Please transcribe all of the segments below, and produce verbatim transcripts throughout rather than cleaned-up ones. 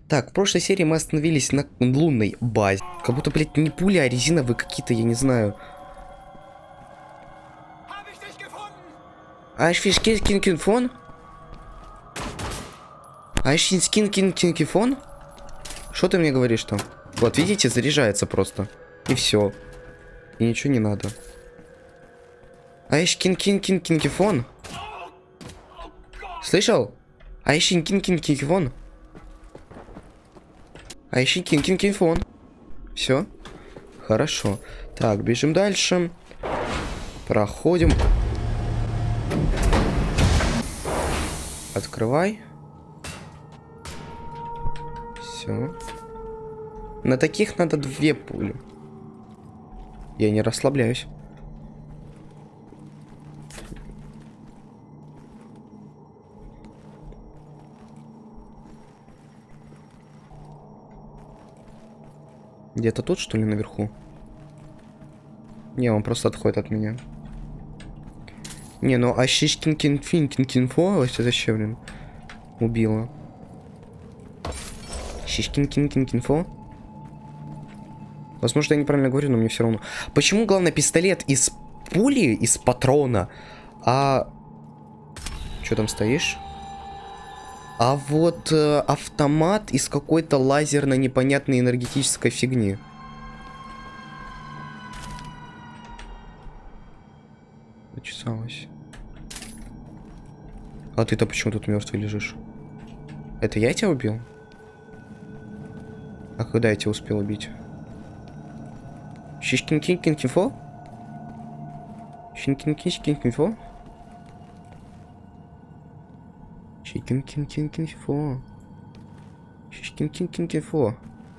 Так, в прошлой серии мы остановились на лунной базе. Как будто, блядь, не пули, а резиновые какие-то, я не знаю. Айшфишкин-кинкинфон? Айшфишкин-кинкинфон? Что ты мне говоришь там? Вот, видите, заряжается просто. И все. И ничего не надо. Айшкин-кин-кин-кинкифон? Слышал? Айшкин-кин-кин-кинкифон? Айшкин-кин-кинкифон. Все. Хорошо. Так, бежим дальше. Проходим. Открывай. Все. На таких надо две пули. Я не расслабляюсь. Где-то тут, что ли, наверху? Не, он просто отходит от меня. Не, ну а Шишкин-кин-фин-кин-кинфо, это зачем, блин? Убила. Шишкин-кин-кин-кинфо? Возможно, я неправильно говорю, но мне все равно. Почему, главное, пистолет из пули, из патрона, а... Что там стоишь? А вот э, автомат из какой-то лазерной непонятной энергетической фигни. Зачесалась. А ты-то почему тут мертвый лежишь? Это я тебя убил? А когда я тебя успел убить? Шишкин-кин-кин-кин-фо? Шишкин-кин-кин-кин-фо? Шишкин-кин-кин-кин-фо? Шишкин-кин-кин-кин-фо?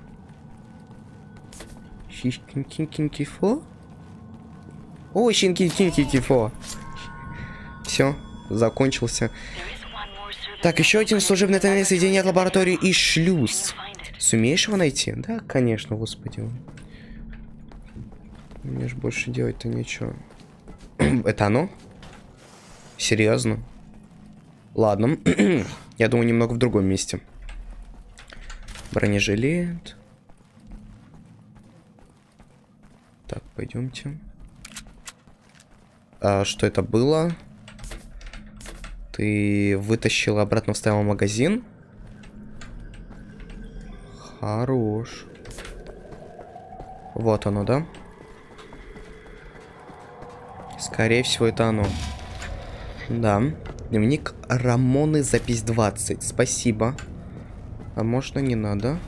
Шишкин-кин-кин-кин-фо? О, шишкин-кин-кин-кин-фо! Все, закончился. Так, еще один служебный тайное соединение от лаборатории и шлюз. Сумеешь его найти? Да, конечно, господи. Мне ж больше делать-то нечего. Это оно? Серьезно? Ладно. Я думаю, немного в другом месте. Бронежилет. Так, пойдемте. А, что это было? Ты вытащил обратно, вставил магазин? Хорош. Вот оно, да? Скорее всего, это оно. Да. Дневник Рамоны, запись двадцать. Спасибо. А можно не надо?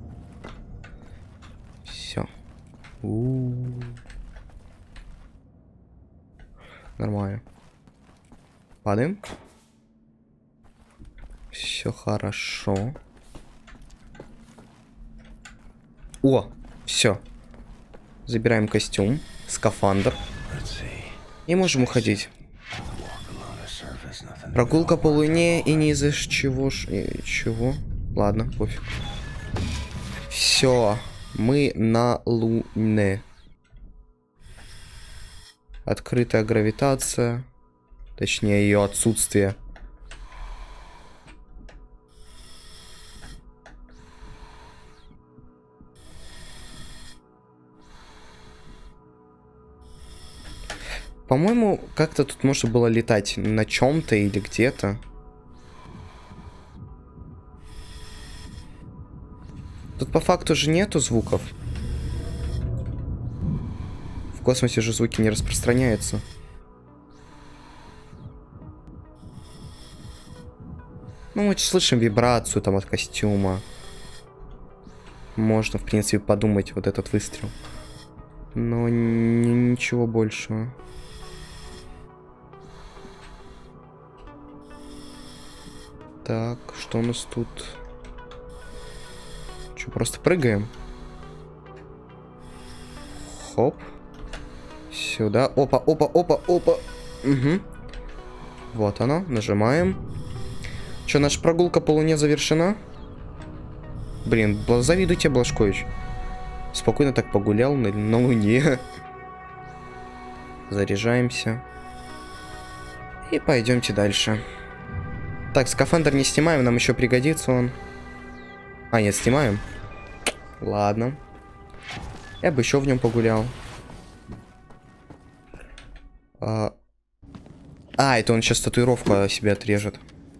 Все. У-у-у. Нормально. Падаем. Все хорошо. О, все. Забираем костюм, скафандр. И можем уходить. Прогулка по луне и не из-за чего ж... Чего? Ладно, пофиг. Все, мы на луне. Открытая гравитация. Точнее, ее отсутствие. По-моему, как-то тут можно было летать на чем-то или где-то. Тут по факту же нету звуков. В космосе же звуки не распространяются. Ну, мы слышим вибрацию там от костюма. Можно, в принципе, подумать вот этот выстрел. Но ничего большего. Так, что у нас тут? Что, просто прыгаем? Хоп. Сюда. Опа, опа, опа, опа. Угу. Вот оно. Нажимаем. Что, наша прогулка по луне завершена? Блин, завидую тебе, Блажкович. Спокойно так погулял на, на луне. Заряжаемся. И пойдемте дальше. Так, скафандр не снимаем, нам еще пригодится он. А, нет, снимаем. Ладно. Я бы еще в нем погулял. А, а это он сейчас татуировку себе отрежет.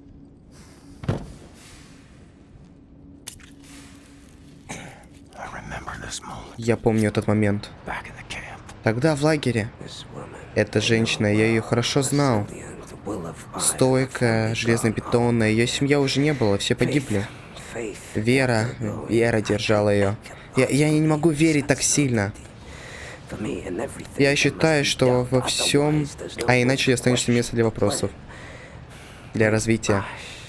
Я помню этот момент. Тогда в лагере. Эта женщина, я ее хорошо знал. Стойкая, железобетонная. Ее семья уже не было, все погибли. Вера, Вера держала ее. Я, я не могу верить так сильно. Я считаю, что во всем... А иначе останешься место для вопросов. Для развития.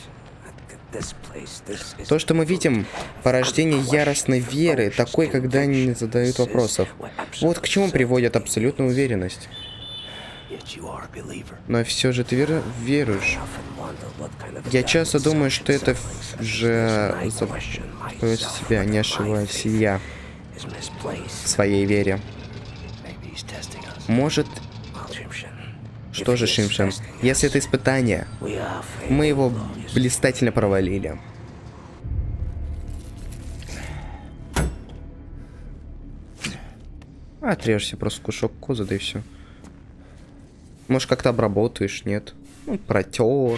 То, что мы видим, порождение яростной веры, такой, когда они не задают вопросов. Вот к чему приводит абсолютная уверенность. Но все же ты вер... веруешь. Я часто думаю, что это же заботит себя, не ошибаюсь я в своей вере. Может... Что же, Шимшин, если это испытание, мы его блистательно провалили. Отрежься просто кусок козы, да и все. Может, как-то обработаешь, нет? Ну, протер.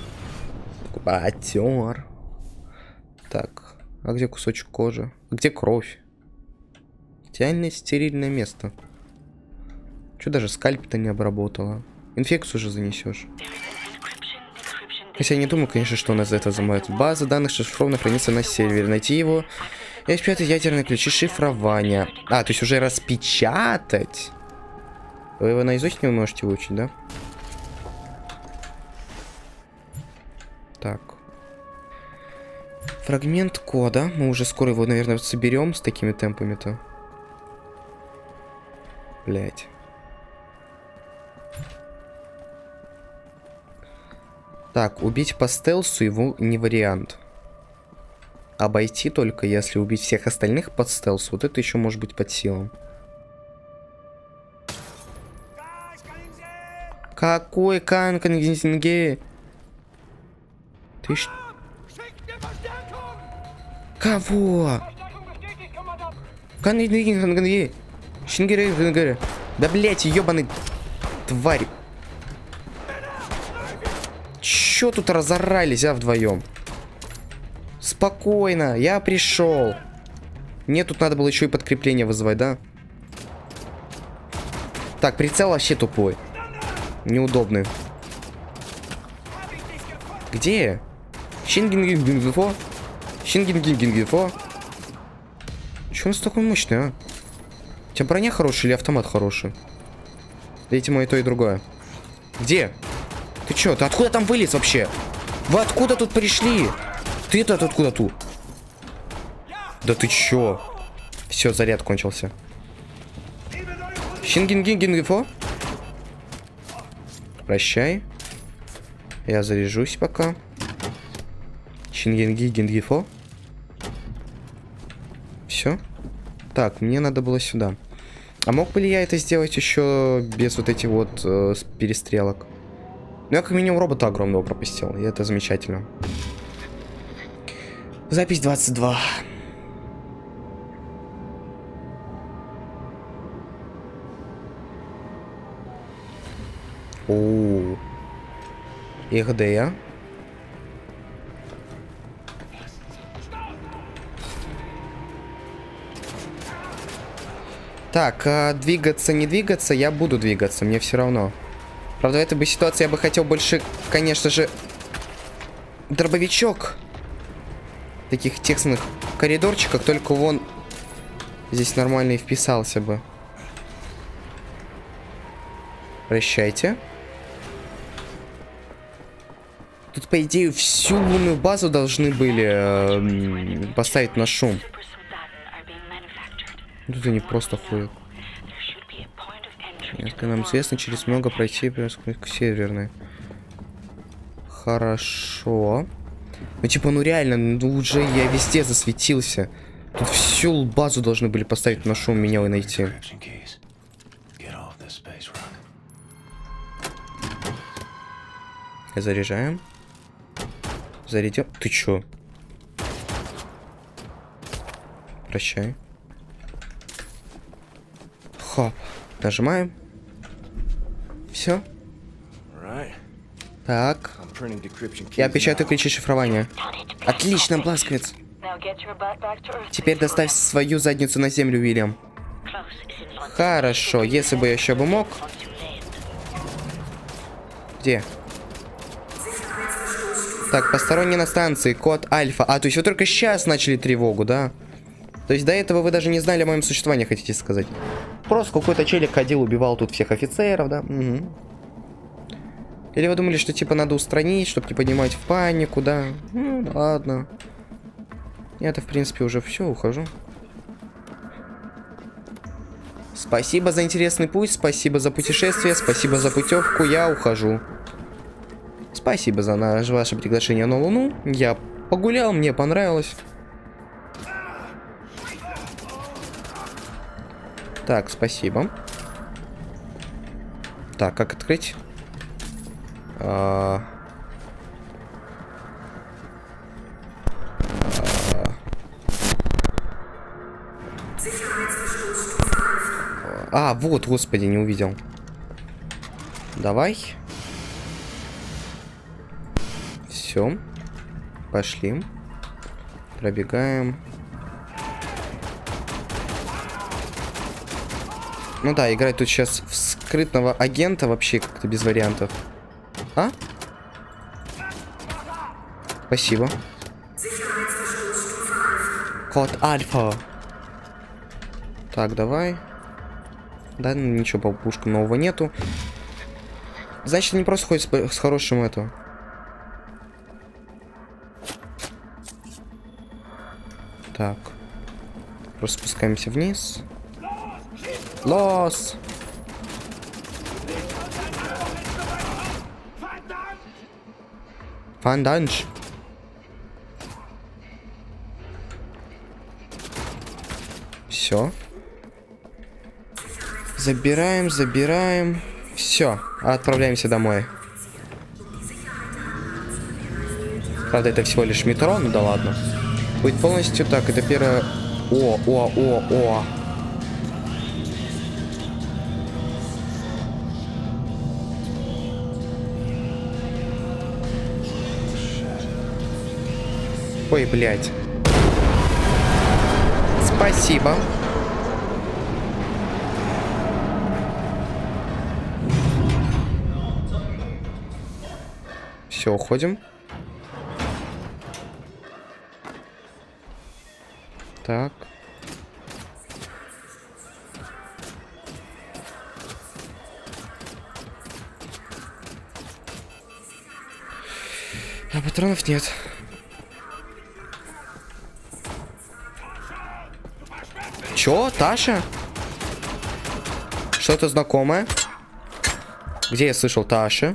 Протер. Так, а где кусочек кожи? Где кровь? Идеальное стерильное место. Чё даже скальп-то не обработала? Инфекцию же занесешь. Хотя я не думаю, конечно, что у нас за это замоет. База данных шифрована хранится на сервере. Найти его и распечатать ядерные ключи шифрования. А, то есть уже распечатать? Вы его наизусть не можете выучить, да? Так. Фрагмент кода. Мы уже скоро его, наверное, соберем с такими темпами-то. Блять. Так, убить по стелсу его не вариант. Обойти только, если убить всех остальных под стелсу, вот это еще может быть под силам. Какой канканге? Ты ш... Кого? Канканге? Шингере, да блять, ебаный тварь. Чё тут разорались, а, вдвоем? Спокойно, я пришел. Мне тут надо было еще и подкрепление вызывать, да? Так, прицел вообще тупой. Неудобный. Где? Шингингингинфо? Шингингингинфо? Чё он такой мощный, а? У тебя броня хорошая или автомат хороший? Видимо, и то, и другое. Где? Ты чё? Ты откуда там вылез вообще? Вы откуда тут пришли? Ты-то откуда тут? Да ты чё? Все, заряд кончился. Шингингингинфо? Прощай. Я заряжусь пока. Шингингингинфо? Все. Так, мне надо было сюда. А мог бы ли я это сделать еще без вот этих вот э, перестрелок? Ну, я как минимум робота огромного пропустил, и это замечательно. Запись двадцать два. Ооо. И где я? Так, а двигаться, не двигаться, я буду двигаться, мне все равно. Правда, в этой бы ситуации я бы хотел больше, конечно же, дробовичок. Таких тесных коридорчиках, только вон здесь нормально и вписался бы. Прощайте. Тут, по идее, всю лунную базу должны были э, поставить на шум. Тут они просто ходят. Если нам известно, через много пройти к северной. Хорошо. Ну, типа, ну реально, ну уже я везде засветился. Тут всю базу должны были поставить на шум, меня и найти. Заряжаем. Зарядим. Ты чё? Прощай. Хоп. Нажимаем. Все. Так. Я печатаю ключи шифрования. Отлично, Бласковец. Теперь доставь свою задницу на землю, Уильям. Хорошо, если бы я еще бы мог. Где? Так, посторонний на станции, код Альфа. А, то есть вы только сейчас начали тревогу, да? То есть до этого вы даже не знали о моем существовании, хотите сказать? Просто какой-то челик ходил, убивал тут всех офицеров, да? Угу. Или вы думали, что типа надо устранить, чтобы не поднимать в панику, да? Ну, ладно. Я-то, в принципе, уже все, ухожу. Спасибо за интересный путь, спасибо за путешествие, спасибо за путевку, я ухожу. Спасибо за наше, ваше приглашение на Луну. Я погулял, мне понравилось. Так, спасибо. Так, как открыть? А... А, вот, господи, не увидел. Давай. Все. Пошли. Пробегаем. Ну да, играть тут сейчас в скрытного агента вообще как-то без вариантов. А? Спасибо. Код Альфа. Так, давай. Да, ничего по пушкам нового нету. Значит, они просто ходят с, с хорошим это. Так. Просто спускаемся вниз. Лос! Фанданж. Все. Забираем, забираем. Все, отправляемся домой. Правда, это всего лишь метро, ну да ладно. Будет полностью так, это первое... О, о, о, о. Ой, блядь. Спасибо. Все, уходим. Так. А патронов нет. Чё, Таша? Что-то знакомое? Где я слышал Таша?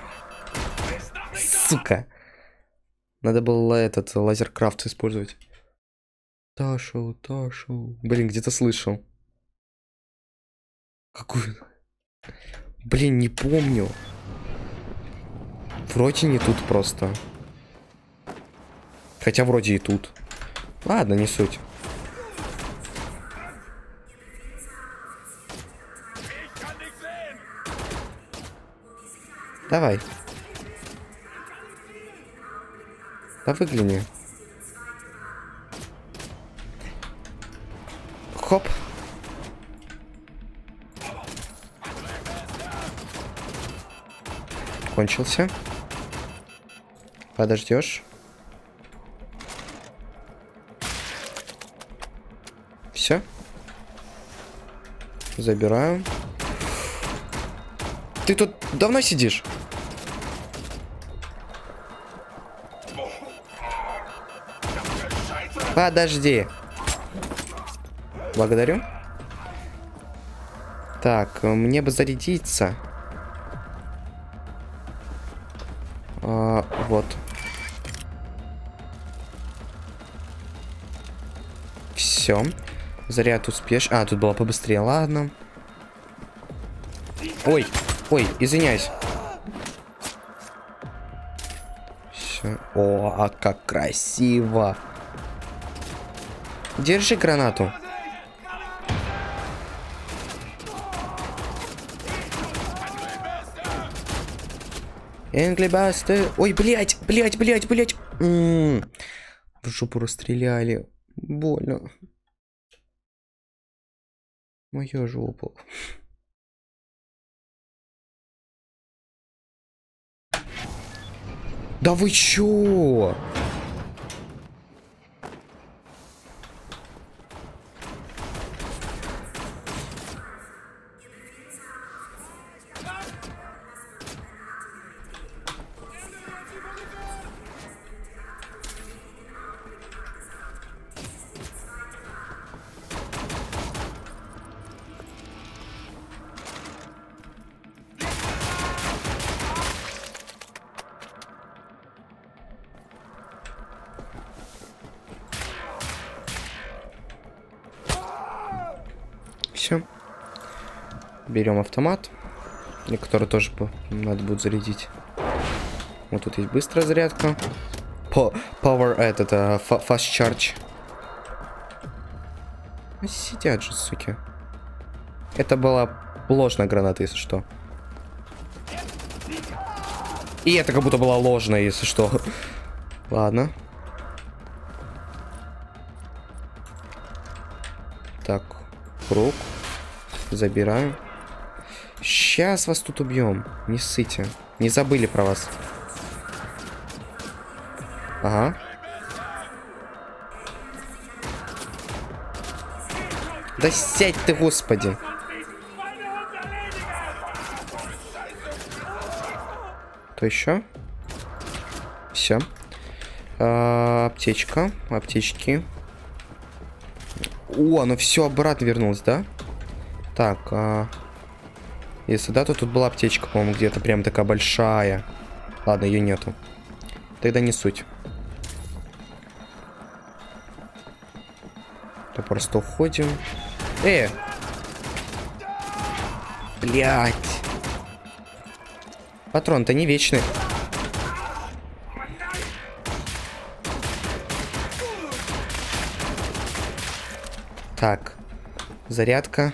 Сука. Надо было этот лазеркрафт использовать. Ташу, Ташу. Блин, где-то слышал. Какую? Блин, не помню. Вроде не тут просто. Хотя вроде и тут. Ладно, не суть. Давай. Да выгляни. Хоп. Кончился. Подождешь. Все. Забираю. Ты тут давно сидишь? Подожди. Благодарю. Так, мне бы зарядиться. А, вот. Все. Заряд успешный. А, тут было побыстрее. Ладно. Ой, ой, извиняюсь. Все. О, а как красиво. Держи гранату. Энглибасты. Ой, блядь, блядь, блядь, блядь. М-м-м. В жопу расстреляли. Больно. Моя жопа. Да вы чё? Все. Берем автомат, который тоже надо будет зарядить. Вот тут есть быстрая зарядка. Power, этот, uh, fast charge. Сидят же, суки. Это была ложная граната, если что. И это как будто была ложная, если что. Ладно. Так, круг. Забираем. Сейчас вас тут убьем. Не ссыте. Не забыли про вас. Ага. Да сядь ты, господи. То еще? Все. А, аптечка. Аптечки. О, оно все обратно вернулось, да? Так, а... если да, то тут была аптечка, по-моему, где-то прям такая большая. Ладно, ее нету. Тогда не суть. То просто уходим. Э! Блять! Патрон-то не вечный. Так. Зарядка.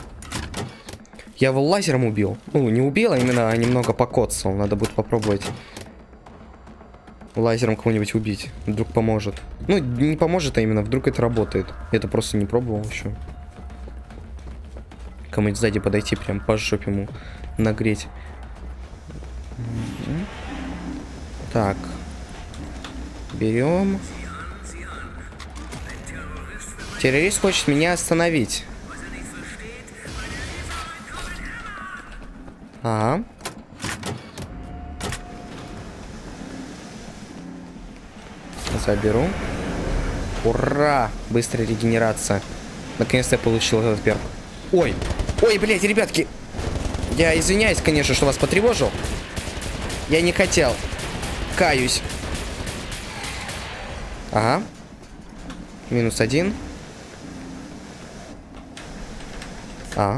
Я его лазером убил. Ну, не убил, а именно немного покоцал. Надо будет попробовать лазером кого-нибудь убить. Вдруг поможет. Ну, не поможет, а именно вдруг это работает. Я это просто не пробовал еще. Кому-нибудь сзади подойти, прям по жопе ему нагреть. Так. Берем. Террорист хочет меня остановить. Ага. Заберу. Ура! Быстрая регенерация. Наконец-то я получил этот перк. Ой! Ой, блядь, ребятки! Я извиняюсь, конечно, что вас потревожил. Я не хотел. Каюсь. Ага. Минус один. А.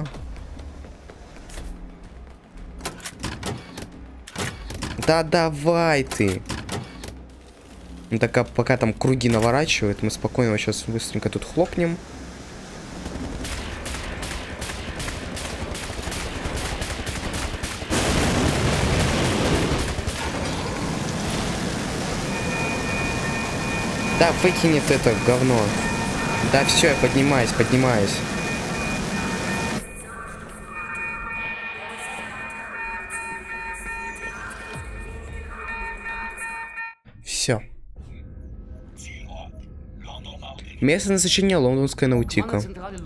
Да давай ты. Ну, так, а пока там круги наворачивают, мы спокойно его сейчас быстренько тут хлопнем. Да, выкинет это говно. Да, все, я поднимаюсь, поднимаюсь. Все. Место назначения лондонская наутика.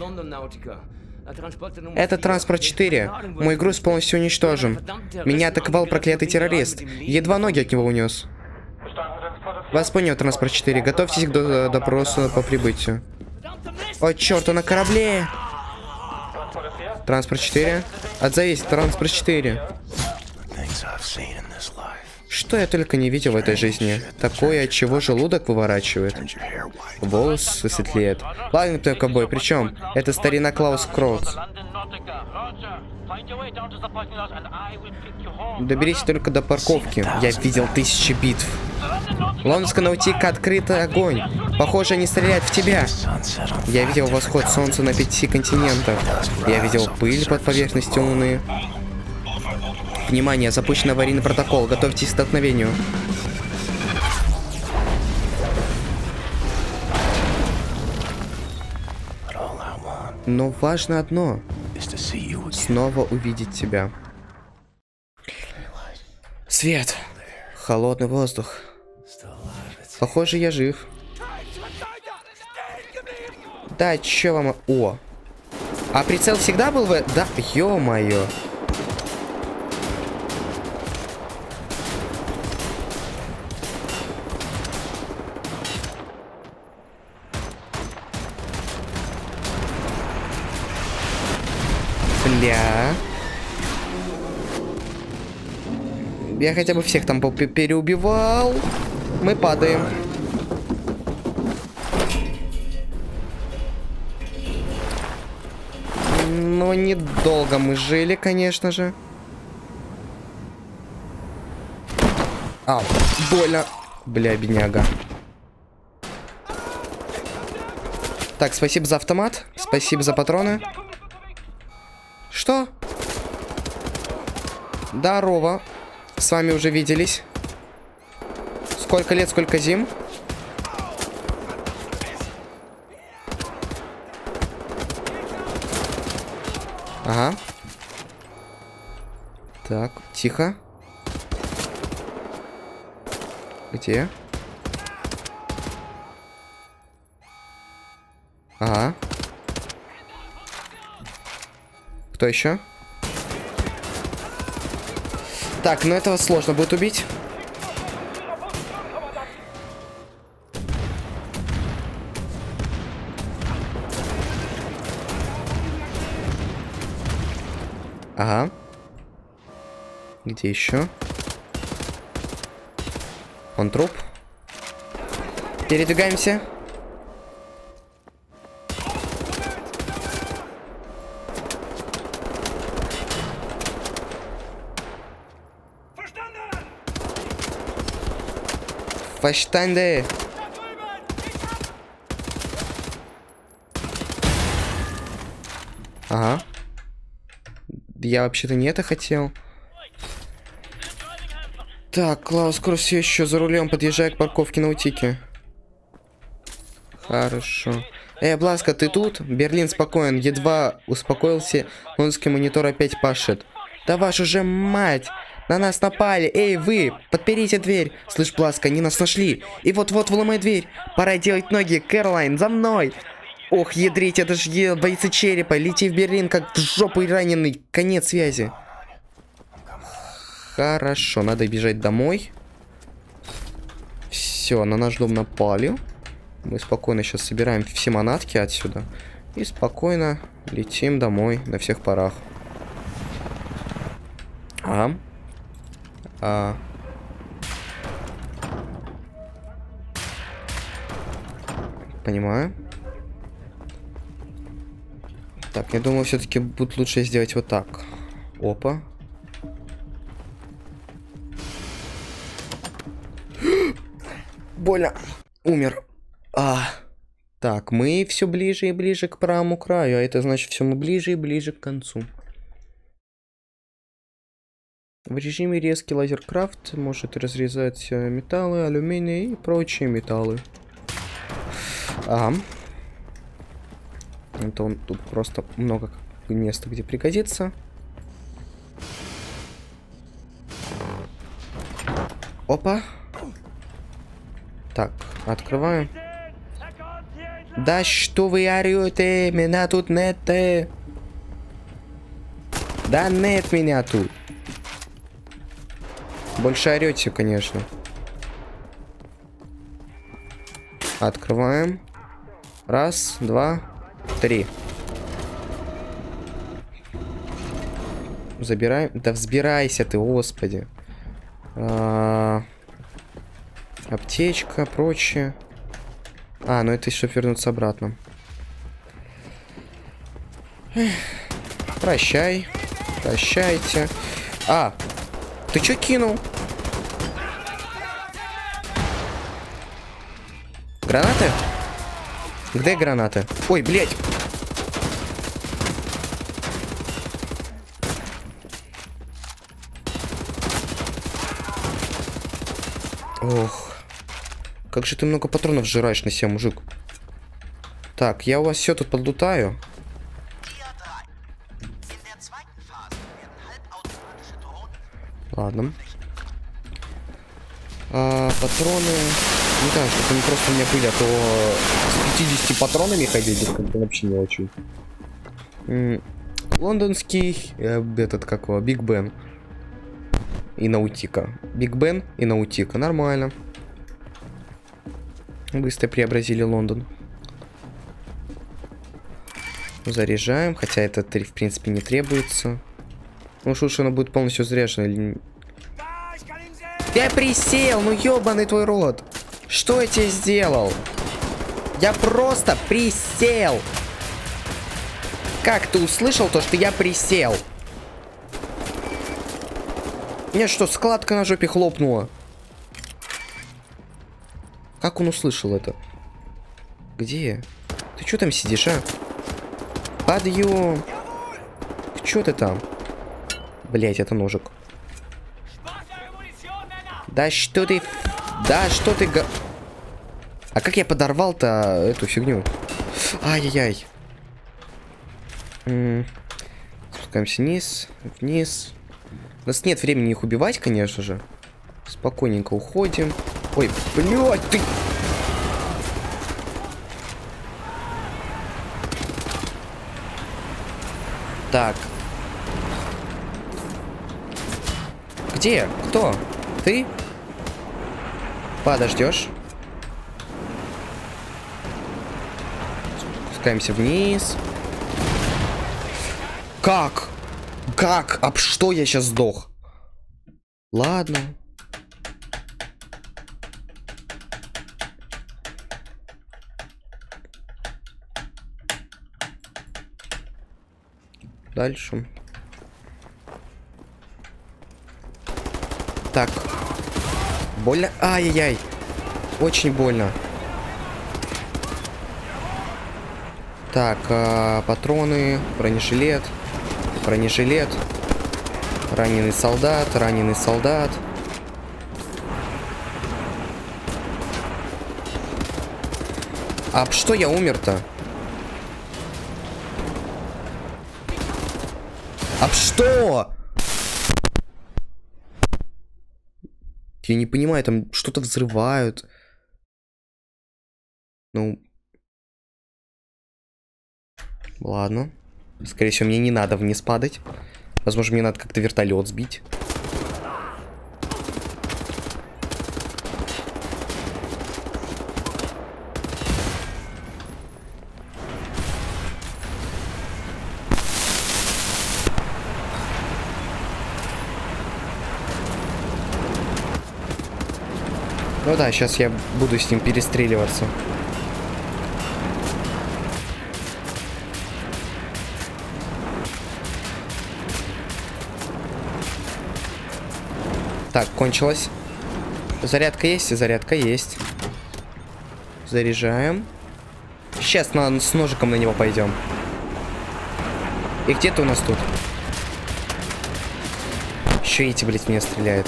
Это транспорт четыре. Мой груз полностью уничтожен. Меня атаковал проклятый террорист. Едва ноги от него унес. Вас понял, транспорт четыре. Готовьтесь к до допросу по прибытию. О, черт, он на корабле! Транспорт четыре. Отзовись, транспорт четыре. Что я только не видел в этой жизни. Такое, от чего желудок выворачивает. Волос высветлеет. Ладно, ты ковбой, причем это старина Клаус Кроуц. Доберись только до парковки. Я видел тысячи битв. Лондонская наутика, открытый огонь. Похоже, они стреляют в тебя. Я видел восход солнца на пяти континентах. Я видел пыль под поверхностью Луны. Внимание, запущен аварийный протокол. Готовьтесь к столкновению. Но важно одно. Снова увидеть тебя. Свет. Холодный воздух. Похоже, я жив. Да, чё вам... О. А прицел всегда был в... Да, ё-моё. Бля. Я хотя бы всех там переубивал. Мы падаем. Но недолго мы жили, конечно же. Ау, больно. Бля, бедняга. Так, спасибо за автомат. Спасибо за патроны. Что? Здорово. С вами уже виделись. Сколько лет, сколько зим? Ага. Так, тихо. Где? Ага. Кто еще? Так, ну этого сложно будет убить. Ага. Где еще? Он труп. Передвигаемся. Verstanden. Ага. Я вообще-то не это хотел. Так, Клаус Кросс все еще за рулем, подъезжая к парковке на Утике. Хорошо. Эй, Бласка, ты тут? Берлин спокоен. Едва успокоился, лондонский монитор опять пашет. Да вашу же мать! На нас напали! Эй, вы! Подперите дверь! Слышь, Бласка, они нас нашли! И вот-вот вломай дверь! Пора делать ноги! Кэролайн, за мной! Ох, ядрить, это ж е... бойцы черепа! Лети в Берлин, как в жопу раненый! Конец связи! Хорошо, надо бежать домой. Все, на наш дом напали. Мы спокойно сейчас собираем все манатки отсюда. И спокойно летим домой на всех парах. А? А. Понимаю. Так, я думаю, все-таки будет лучше сделать вот так. Опа. Больно. Умер. А. Так, мы все ближе и ближе к правому краю. А это значит, все мы ближе и ближе к концу. В режиме резкий лазеркрафт может разрезать металлы, алюминий и прочие металлы. Ага. Это он тут просто много места, где пригодится. Опа. Так, открываем. Да что вы орете? Меня тут нет. Да нет меня тут. Больше орете, конечно. Открываем. Раз, два, три. Забираем. Да взбирайся ты, господи. А... Аптечка, прочее. А, ну это чтобы вернуться обратно. Эх. Прощай. Прощайте. А, ты чё кинул? Гранаты? Где гранаты? Ой, блядь. Ох. Как же ты много патронов сжираешь на себя, мужик. Так, я у вас все тут подлутаю. Ладно. А, патроны... Не знаю, чтобы они просто у меня были, а то с пятьюдесятью патронами ходить, это как-то вообще не очень. М-м, лондонский, э, этот, как его, Биг Бен. И Наутика. Биг Бен и Наутика, нормально. Быстро преобразили Лондон. Заряжаем, хотя это, в принципе, не требуется. Ну уж лучше она будет полностью заряжена или... Я присел, ну ёбаный твой рот. Что я тебе сделал? Я просто присел. Как ты услышал то, что я присел? Мне что, складка на жопе хлопнула? Как он услышал это? Где? Ты что там сидишь, а? Подъем. Что ты там? Блять, это ножик. Да что ты... Да что ты... Го... А как я подорвал-то эту фигню? Ай-яй-яй. Спускаемся вниз. Вниз. У нас нет времени их убивать, конечно же. Спокойненько уходим. Ой, блядь, ты... Так. Где? Кто? Ты? Подождешь. Спускаемся вниз. Как? Как? Об что я сейчас сдох? Ладно. Дальше. Так. Больно? Ай-яй-яй. Очень больно. Так, а, патроны, бронежилет, бронежилет, раненый солдат, раненый солдат. А об что я умер-то? Об что? Я не понимаю, там что-то взрывают. Ну... Ладно. Скорее всего, мне не надо вниз падать. Возможно, мне надо как-то вертолет сбить. Ну да, сейчас я буду с ним перестреливаться. Так, кончилось. Зарядка есть? Зарядка есть. Заряжаем. Сейчас на, с ножиком на него пойдем. И где ты у нас тут? Еще эти, блядь, меня стреляют.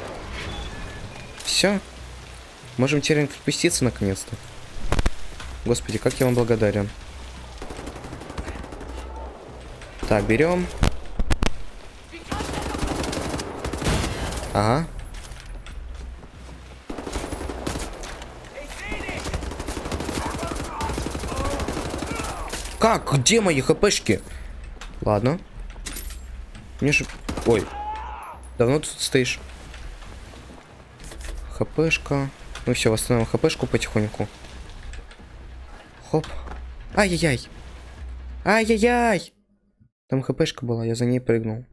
Все. Можем теперь отпуститься наконец-то. Господи, как я вам благодарен. Так, берем. Ага. Как? Где мои хпшки? Ладно. Мне же... Ой. Давно тут стоишь? Хпшка. Ну все, восстановим хпшку потихоньку. Хоп. Ай-яй-яй. Ай-яй-яй. Там хпшка была, я за ней прыгнул.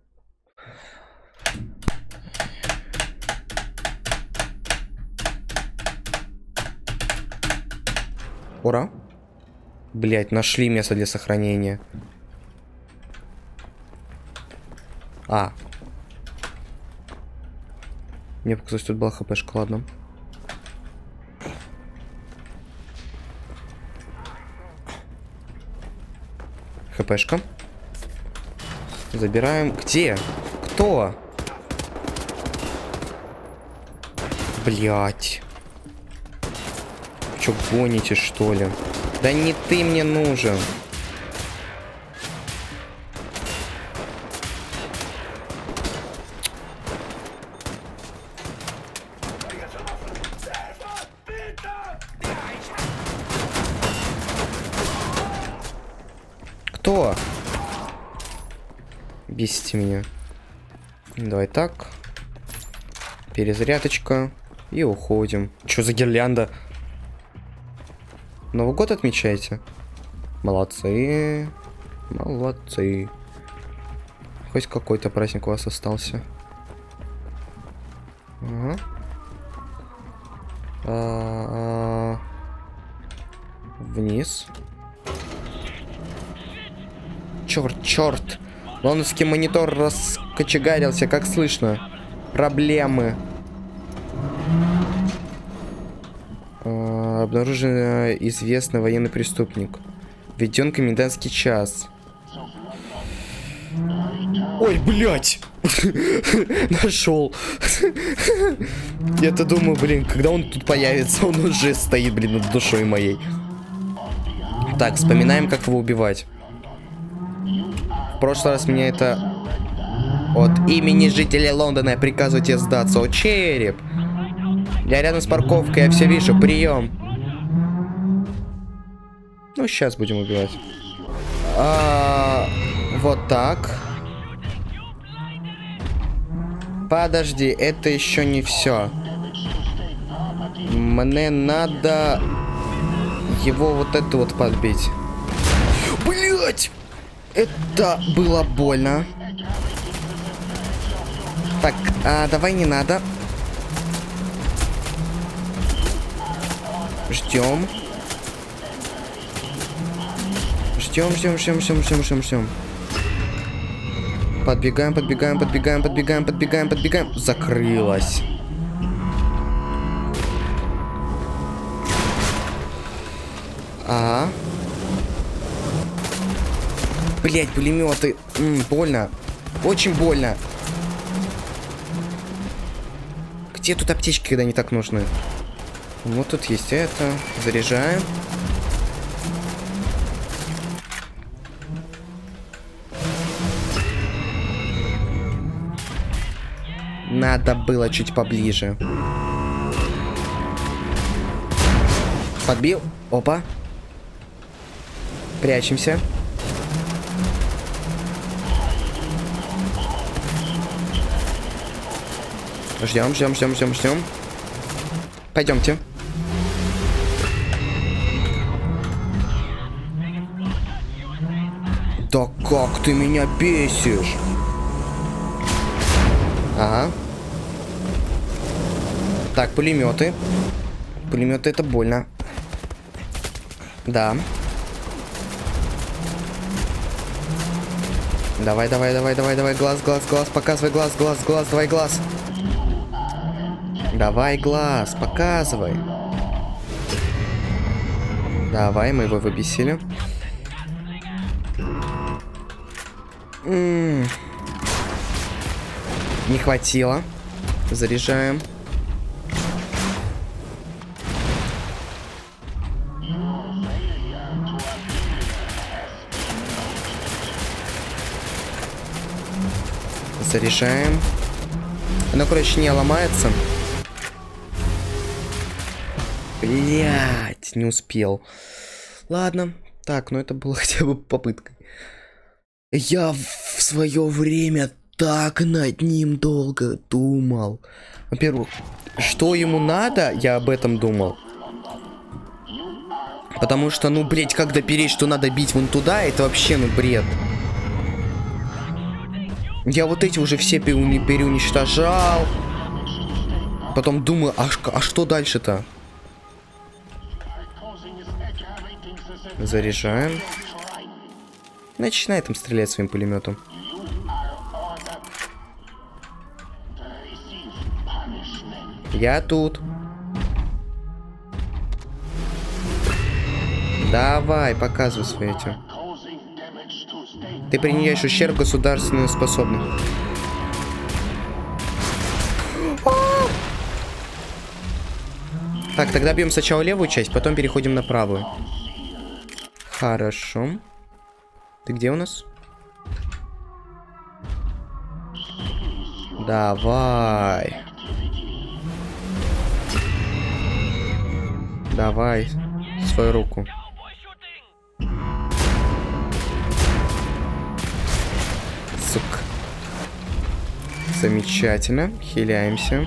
Ура. Блять, нашли место для сохранения. А. Мне показалось, тут была хпшка, ладно. ХПшка. Забираем. Где? Кто? Блять. Чё, гоните, что ли? Да не ты мне нужен. Кто? Бесите меня. Давай так. Перезарядочка. И уходим. Чё за гирлянда? Новый год отмечаете? Молодцы. Молодцы. Хоть какой-то праздник у вас остался. Ага. А -а -а. Вниз. Черт, черт. Лондонский монитор раскочегарился, как слышно. Проблемы. А, обнаружен известный военный преступник. Введен комендантский час. Ой, блядь! Нашел. Я-то думаю, блин, когда он тут появится, он уже стоит, блин, над душой моей. Так, вспоминаем, как его убивать. В прошлый раз меня это... От имени жителей Лондона я приказываю тебе сдаться. О, череп! Я рядом с парковкой, я все вижу. Прием. Ну, сейчас будем убивать. А, вот так. Подожди, это еще не все. Мне надо его вот это вот подбить. Блять! Это было больно. Так, а давай не надо. Ждем. Ждем, ждем, ждем, ждем, ждем, ждем, ждем. Подбегаем, подбегаем, подбегаем, подбегаем, подбегаем, подбегаем. Закрылась. А. Блять, пулеметы. М, больно. Очень больно. Где тут аптечки, когда не так нужны? Вот тут есть это. Заряжаем. Надо было чуть поближе. Подбил. Опа. Прячемся. Ждем, ждем, ждем, ждем, ждем. Пойдемте. Да как ты меня бесишь? Ага. Так, пулеметы. Пулеметы это больно. Да. Давай, давай, давай, давай, давай, глаз, глаз, глаз, показывай глаз, глаз, глаз, давай глаз. Давай глаз, показывай. Давай, мы его выбесили. М-м-м. Не хватило. Заряжаем. Заряжаем. Оно, короче, не ломается. Блять, не успел. Ладно. Так, ну это было хотя бы попыткой. Я в свое время так над ним долго думал. Во-первых, что ему надо, я об этом думал. Потому что, ну, блять, как допереть, что надо бить вон туда, это вообще, ну, бред. Я вот эти уже все переуничтожал. Потом думаю, а, а что дальше-то? Заряжаем. Начинает им стрелять своим пулеметом. Я тут. Давай, показывай свои эти. Ты принесешь ущерб государственным способным. Так, тогда бьем сначала левую часть, потом переходим на правую. Хорошо. Ты где у нас? Давай. Давай свою руку. Сука. Замечательно. Хиляемся.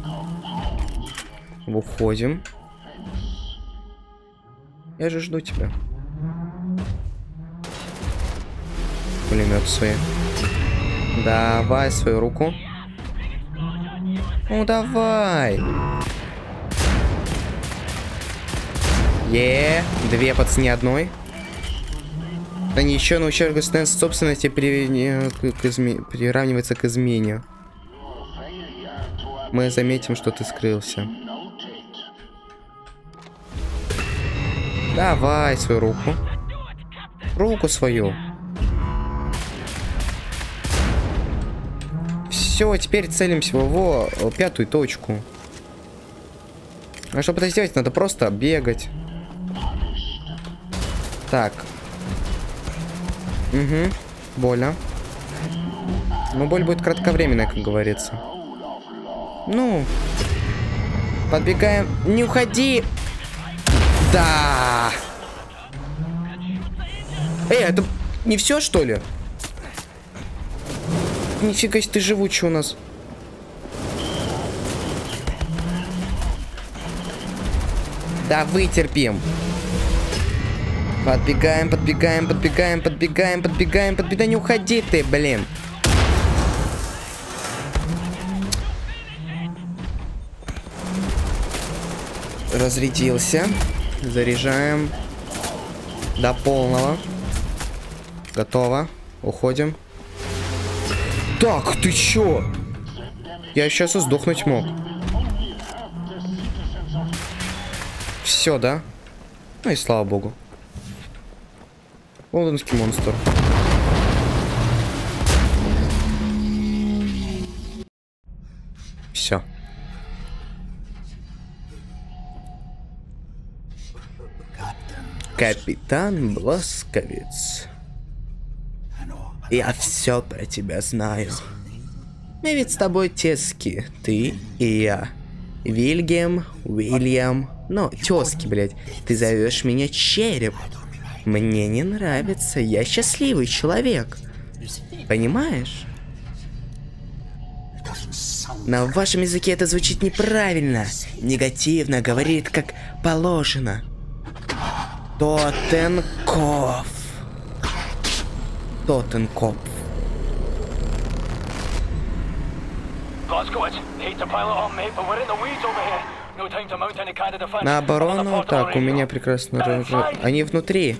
Выходим. Я же жду тебя. Пулемет свои. Давай свою руку. Ну давай. Е, две по цене одной. Они еще на ущерб государственной собственности при... к изме... приравнивается к измене. Мы заметим, что ты скрылся. Давай свою руку. Руку свою. Все, теперь целимся в его пятую точку. А чтобы это сделать, надо просто бегать. Так. Угу. Больно. Но боль будет кратковременная, как говорится. Ну. Подбегаем. Не уходи. Да. Эй, это не все, что ли? Нифига себе, ты живучий у нас. Да, вытерпим. Подбегаем, подбегаем, подбегаем, подбегаем, подбегаем, подбегаем. Не уходи ты, блин. Разрядился. Заряжаем. До полного. Готово. Уходим. Так, ты чё? Я сейчас и сдохнуть мог. Все, да? Ну и слава богу. Лондонский монстр. Все. Капитан Бласковец. Я все про тебя знаю. Мы ведь с тобой тески, ты и я. Вильгельм, Уильям, ну, тески, блядь. Ты зовешь меня Череп. Мне не нравится, я счастливый человек. Понимаешь? Но в вашем языке это звучит неправильно. Негативно, говорит как положено. Тоттенкоф. Тоттенкоф. На оборону. Так, у меня прекрасно оружие. Они внутри.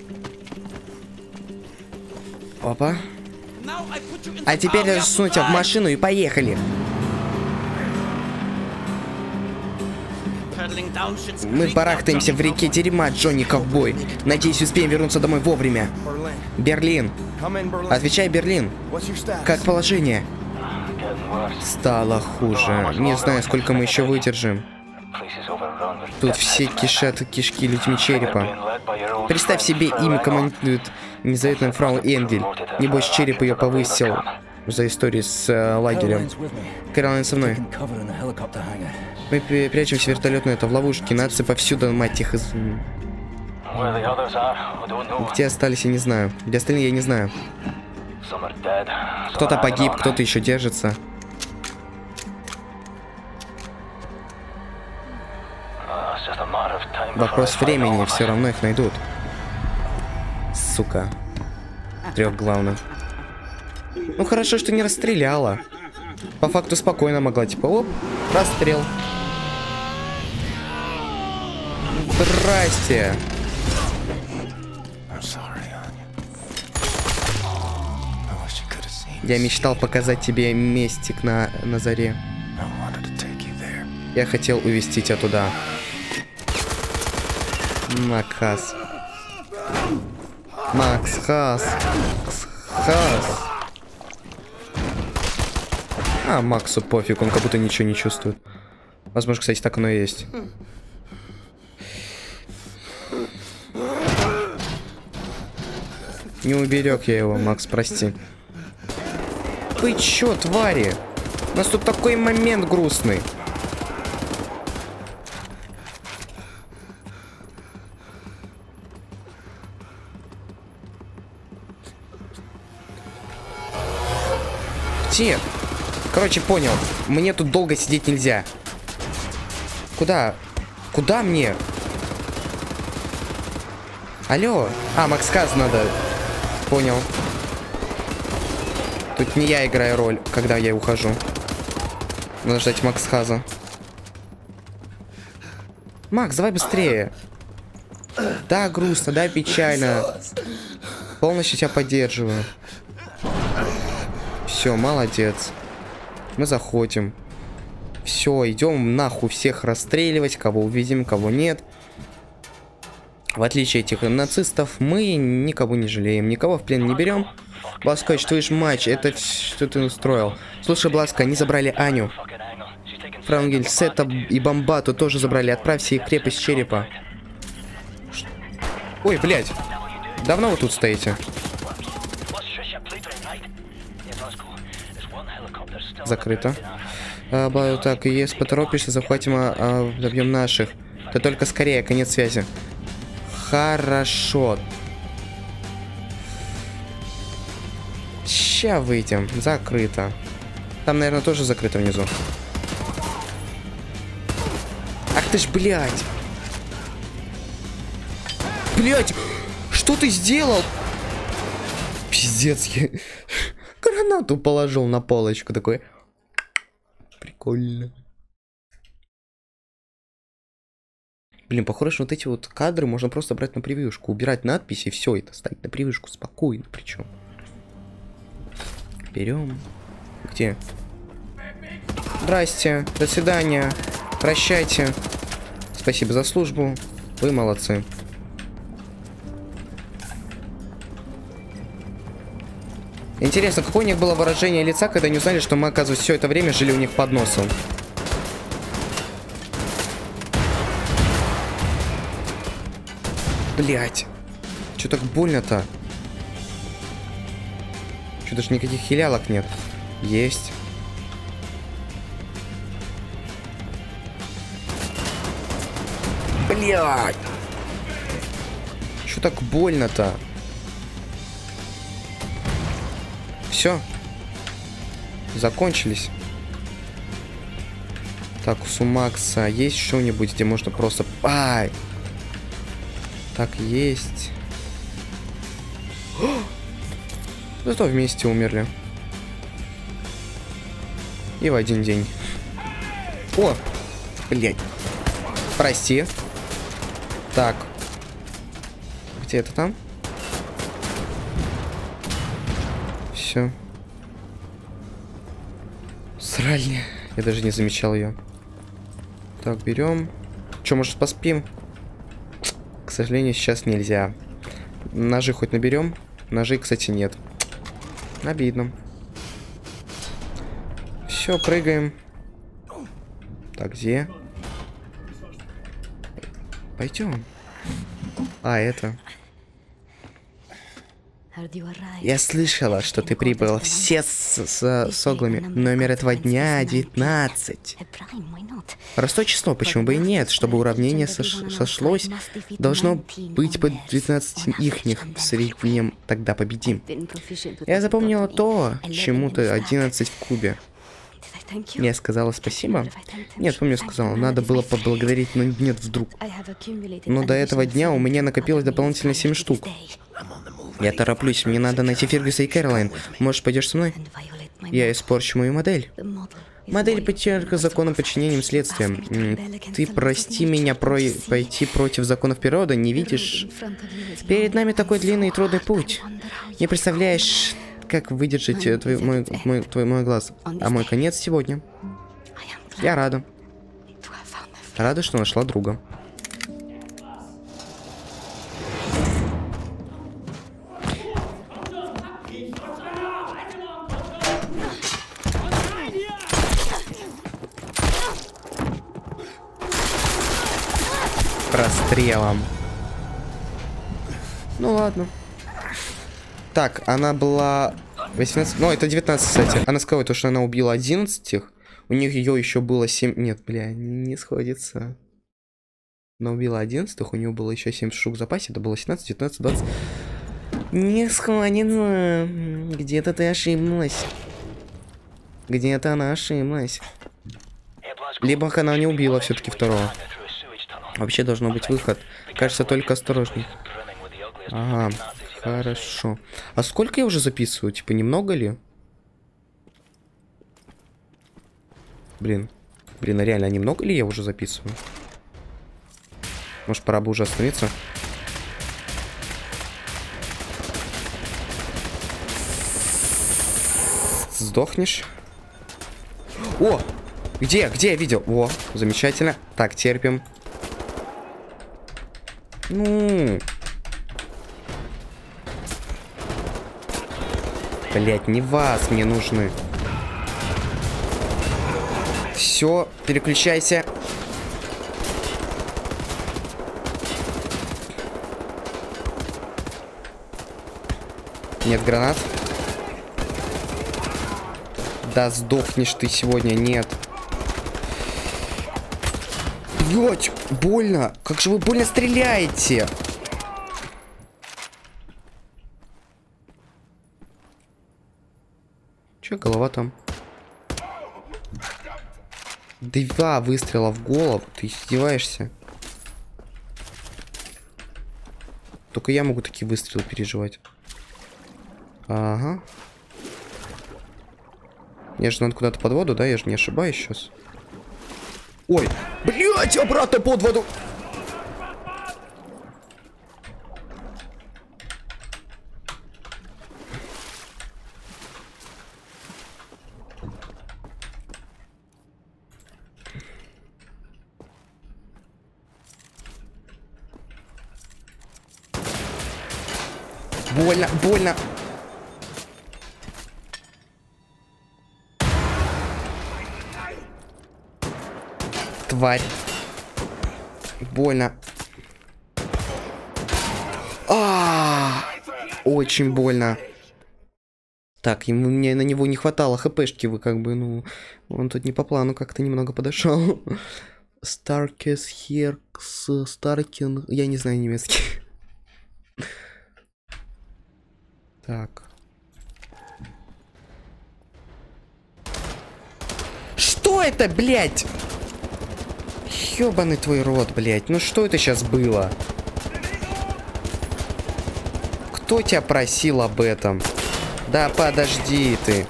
Опа. А теперь даже сунуть в машину и поехали. Мы барахтаемся в реке дерьма, Джонни Ковбой. Надеюсь, успеем вернуться домой вовремя. Берлин. Отвечай, Берлин. Как положение? Стало хуже. Не знаю, сколько мы еще выдержим. Тут все кишат кишки людьми черепа. Представь себе, ими командует незаветная фрау Энгель. Небось, череп ее повысил за историю с э, лагерем. Кэролайн со мной. Мы прячемся в вертолетную, это в ловушке. Нации повсюду, мать их. Из... Где остались, я не знаю. Где остальные, я не знаю. Кто-то погиб, кто-то еще держится. Вопрос времени, все равно их найдут. Сука. Трех главных. Ну хорошо, что не расстреляла. По факту спокойно могла, типа, оп, расстрел. Здрасте. Я мечтал показать тебе местик на, на заре. Я хотел увезти тебя туда. Макс Хас. Макс Хас. Хас. А, Максу пофиг, он как будто ничего не чувствует. Возможно, кстати, так оно и есть. Не уберег я его, Макс, прости. Вы чё, твари? У нас тут такой момент грустный. Где? Короче, понял. Мне тут долго сидеть нельзя. Куда? Куда мне? Алло. А, Макс Хаз надо. Понял. Тут не я играю роль, когда я ухожу. Надо ждать Макс Хаза. Макс, давай быстрее. Да, грустно, да, печально. Полностью тебя поддерживаю. Все, молодец. Мы заходим. Все, идем нахуй всех расстреливать, кого увидим, кого нет. В отличие от этих нацистов, мы никого не жалеем, никого в плен не берем. Бласкович, твой ж матч, это что ты устроил. Слушай, Бласка, они забрали Аню. Франгель, Сета и Бомбату тоже забрали. Отправься их в крепость черепа. Ой, блядь. Давно вы тут стоите? Закрыто. А, так, и если поторопишься, захватим, а, а, добьем наших. Да только скорее, конец связи. Хорошо. Ща выйдем. Закрыто. Там, наверное, тоже закрыто внизу. Ах ты ж, блядь. Блядь, что ты сделал? Пиздец, я гранату положил на полочку такой. Прикольно. Блин, похоже, что вот эти вот кадры можно просто брать на превьюшку, убирать надписи и все это ставить на превьюшку спокойно, причем. Берем. Где? Здрасте, до свидания, прощайте. Спасибо за службу, вы молодцы. Интересно, какое у них было выражение лица, когда они узнали, что мы, оказывается, все это время жили у них под носом. Блять. Че так больно-то? Че, даже никаких хилялок нет? Есть. Блять. Че так больно-то? Все. Закончились. Так, у Макса есть что-нибудь, где можно просто... Ай! Так, есть. О! Зато вместе умерли. И в один день. О! Блять. Прости. Так. Где это там? Все. Сральня. Я даже не замечал ее. Так, берем. Че, может, поспим? К сожалению, сейчас нельзя. Ножи хоть наберем? Ножей, кстати, нет. Обидно. Все, прыгаем. Так, где? Пойдем. А, это... Я слышала, что ты прибыл. Все с, с, с оглами. Номер этого дня девятнадцать. Простое число, почему бы и нет? Чтобы уравнение сош сошлось, должно быть по девятнадцать ихних в среднем. Тогда победим. Я запомнила то, чему-то одиннадцать в кубе. Я сказала спасибо? Нет, помню, сказала. Надо было поблагодарить, но нет, вдруг. Но до этого дня у меня накопилось дополнительно семь штук. Я тороплюсь, мне надо найти Фергюса и Кэролайн. Может, пойдешь со мной? Я испорчу мою модель. Модель подчеркнута законом подчинением следствием. Ты прости меня про... пойти против законов природы, не видишь? Перед нами такой длинный и трудный путь. Не представляешь, как выдержать твой мой, мой, твой мой глаз. А мой конец сегодня. Я рада. Рада, что нашла друга. расстрелом. Ну ладно. Так, она была восемнадцать... Ну, это девятнадцать, кстати. Она сказала, то, что она убила одиннадцать их. У них ее еще было семь... Нет, бля, не сходится. Она убила одиннадцать, у нее было еще семь штук в запасе. Это было семнадцать, девятнадцать, двадцать. Не сходится. Где-то ты ошиблась. Где-то она ошиблась. Либо она не убила все-таки второго. Вообще должно быть выход. Кажется, только осторожней. Ага, хорошо. А сколько я уже записываю? Типа, немного ли? Блин. Блин, а реально, немного ли я уже записываю? Может, пора бы уже остановиться? Сдохнешь? О! Где? Где я видел? О, замечательно. Так, терпим. Ну... Блять, не вас мне нужны. Все, переключайся. Нет гранат. Да сдохнешь ты сегодня, нет. Блять, больно. Как же вы больно стреляете. Че, голова там? Два выстрела в голову. Ты издеваешься? Только я могу такие выстрелы переживать. Ага. Мне же надо куда-то под воду, да? Я же не ошибаюсь сейчас. Ой, блять, обратно под воду. Больно, больно. Тварь. Больно. А, очень больно. Так, ему, мне на него не хватало хпшки, вы как бы, ну, он тут не по плану как-то немного подошел. Старкес Херкс, Старкин, я не знаю немецкий. Так. Что это, блядь? Ёбаный твой рот, блядь. Ну что это сейчас было? Кто тебя просил об этом? Да подожди ты.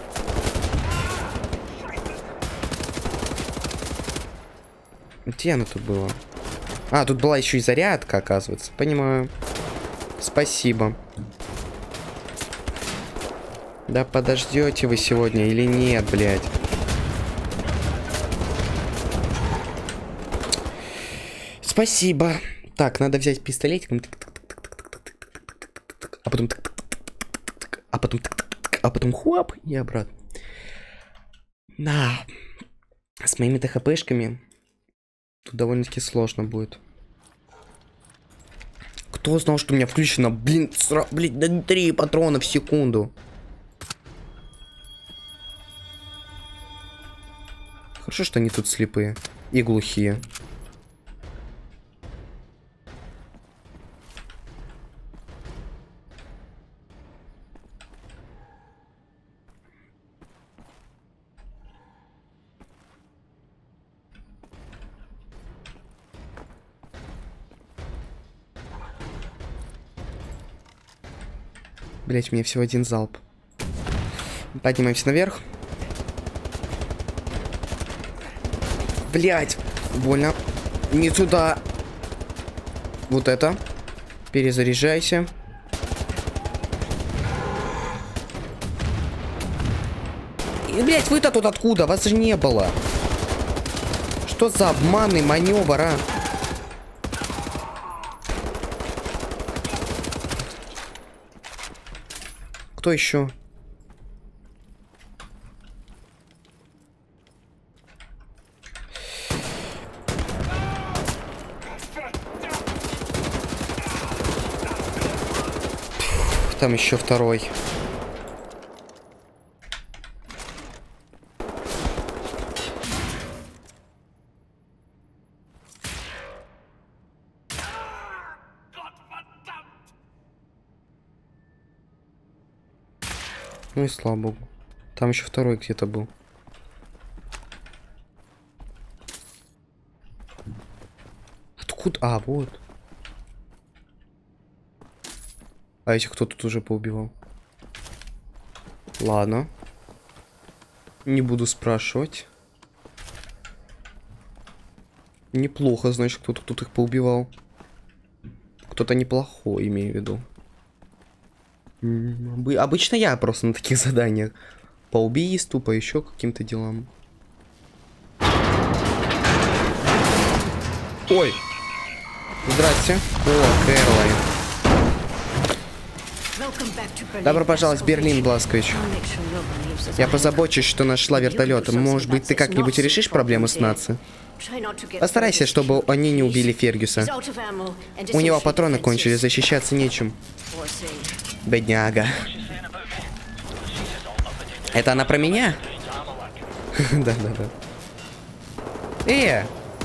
Где она тут была? А, тут была еще и зарядка, оказывается. Понимаю. Спасибо. Да подождете вы сегодня или нет, блядь? Спасибо. Так, надо взять пистолетик. А потом... А потом... А потом хуап и обратно. Да. С моими ТХПшками тут довольно-таки сложно будет. Кто знал, что у меня включено, блин, сра... блин, три патрона в секунду. Хорошо, что они тут слепые и глухие. Блять, у меня всего один залп. Поднимаемся наверх. Блять, больно. Не туда. Вот это. Перезаряжайся. И, блять, вы-то тут откуда? Вас же не было. Что за обманный маневр, а? Кто еще? Там еще второй. Ну и слава богу. Там еще второй где-то был. Откуда? А, вот. А этих кто тут уже поубивал? Ладно. Не буду спрашивать. Неплохо, значит, кто-то тут их поубивал. Кто-то неплохой, имею в виду. Обычно я просто на таких заданиях. По убийству, по еще каким-то делам. Ой! Здрасте. О, Кэролайн. Добро пожаловать в Берлин, Бласкович. Я позабочусь, что нашла вертолет. Может быть, ты как-нибудь решишь проблему с нацией? Постарайся, чтобы они не убили Фергюса. У него патроны кончились, защищаться нечем. Бедняга. Это она про меня? Да-да-да. Э!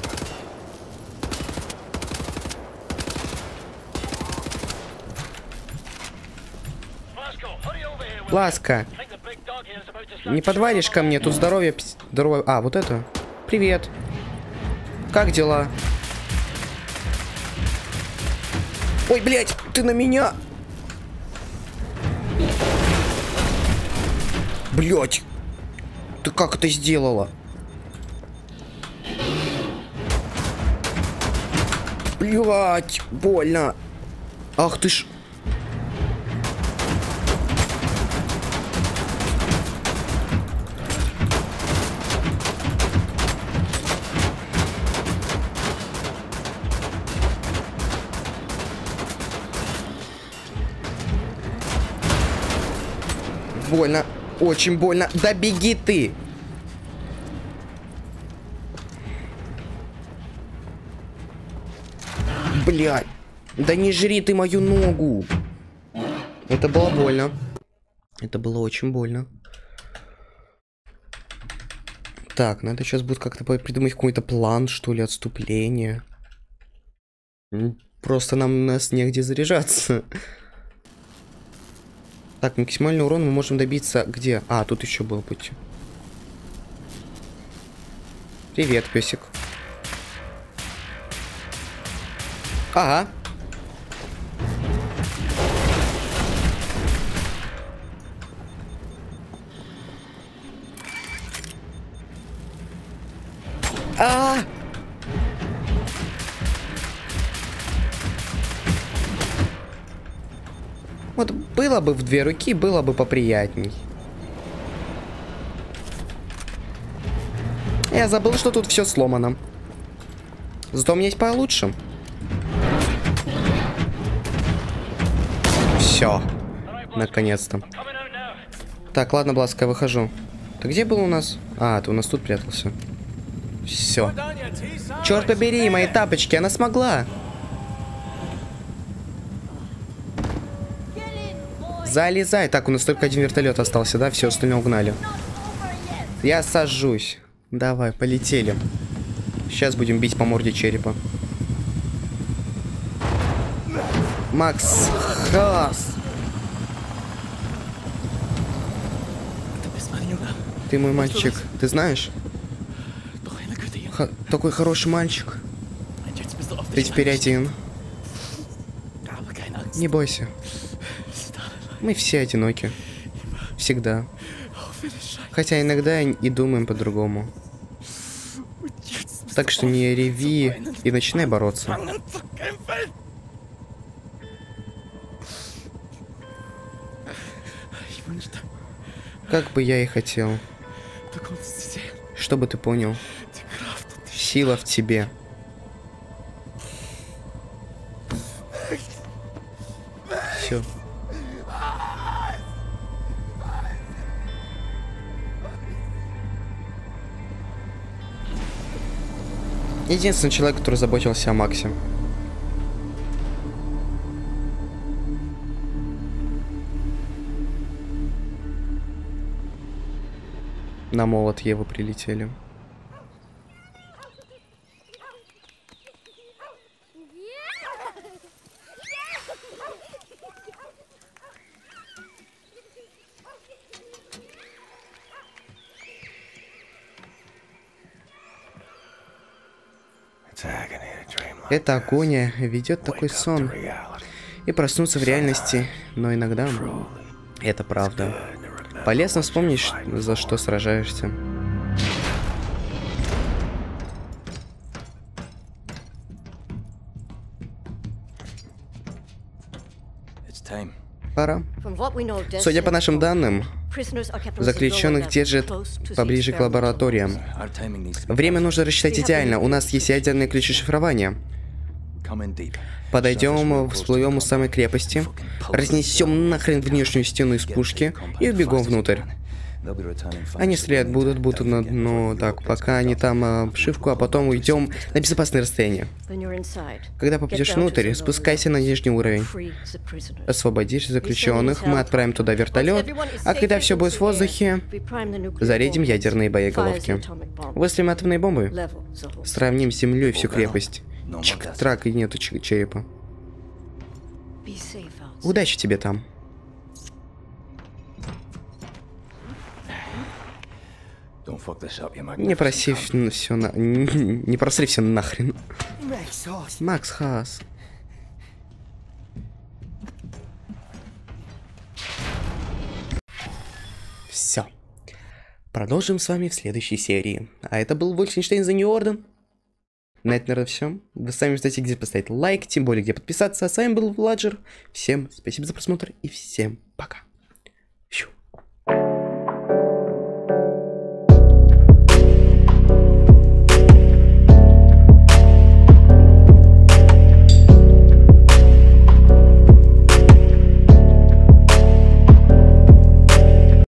Ласка. Не подвалишь ко мне? Тут здоровье... здоровье... А, вот это. Привет. Как дела? Ой, блядь, ты на меня... Блядь. Ты как это сделала? Блядь, больно. Ах ты ж... Больно. Очень больно. Да беги ты! Блядь. Да не жри ты мою ногу. Это было больно. Это было очень больно. Так, надо сейчас будет как-то придумать какой-то план, что ли, отступления. Просто нам у нас негде заряжаться. Так, максимальный урон мы можем добиться где? А, тут еще был путь. Привет, песик. Ага. А! Вот было бы в две руки, было бы поприятней. Я забыл, что тут все сломано. Зато у меня есть получше. Все. Наконец-то. Так, ладно, Бласка, я выхожу. Ты где был у нас? А, ты у нас тут прятался. Все. Черт побери, мои тапочки, она смогла. Залезай. Так, у нас только один вертолет остался, да? Все остальное угнали. Я сажусь. Давай, полетели. Сейчас будем бить по морде черепа. Макс Хас. Ты мой мальчик. Ты знаешь? Х такой хороший мальчик. Ты теперь один. Не бойся. Мы все одиноки. Всегда. Хотя иногда и думаем по-другому. Так что не реви и начинай бороться. Как бы я и хотел. Чтобы ты понял. Сила в тебе. Все. Единственный человек, который заботился о Максе. На молот его прилетели. Эта агония ведет такой сон. И проснуться в реальности, но иногда это правда. Полезно вспомнить, за что сражаешься. Пора. Судя по нашим данным, заключенных держат поближе к лабораториям. Время нужно рассчитать идеально. У нас есть ядерные ключи шифрования. Подойдем, всплывем у самой крепости, разнесем нахрен внешнюю стену из пушки и убегем внутрь. Они стрелять будут, будут, но, ну так, пока они там обшивку, а потом уйдем на безопасное расстояние. Когда попадешь внутрь, спускайся на нижний уровень. Освободишь заключенных, мы отправим туда вертолет, а когда все будет в воздухе, зарядим ядерные боеголовки. Выстрелим атомные бомбы, сравним с землей всю крепость. Чик-трак, и нету черепа. Удачи тебе там. Не проси все на... Не просри все нахрен. Макс Хаас. Все. Продолжим с вами в следующей серии. А это был Wolfenstein The New Order. На этом, наверное, все. Вы сами знаете, где поставить лайк, тем более, где подписаться. А с вами был Владжер. Всем спасибо за просмотр и всем пока.